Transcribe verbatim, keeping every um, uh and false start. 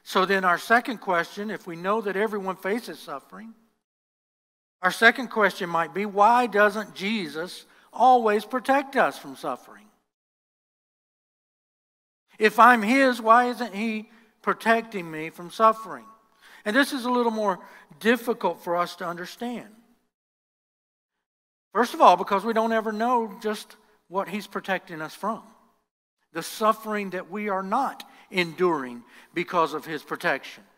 So then our second question, if we know that everyone faces suffering, our second question might be, why doesn't Jesus always protect us from suffering? If I'm His, why isn't He protecting me from suffering? And this is a little more difficult for us to understand. First of all, because we don't ever know just what He's protecting us from. The suffering that we are not enduring because of His protection.